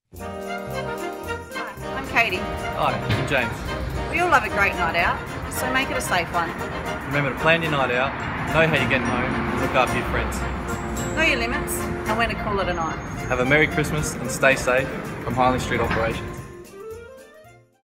Hi, I'm Katie. Hi, I'm James. We all love a great night out, so make it a safe one. Remember to plan your night out, know how you're getting home, and look after your friends. Know your limits and when to call it a night. Have a Merry Christmas and stay safe from Hindley Street Operations.